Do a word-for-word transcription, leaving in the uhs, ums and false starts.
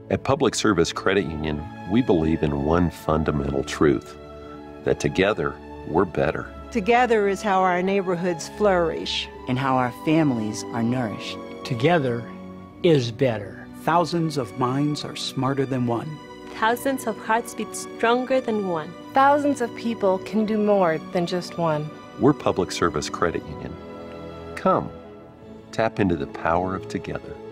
At Public Service Credit Union, we believe in one fundamental truth, that together, we're better. Together is how our neighborhoods flourish. And how our families are nourished. Together is better. Thousands of minds are smarter than one. Thousands of hearts beat stronger than one. Thousands of people can do more than just one. We're Public Service Credit Union. Come, tap into the power of together.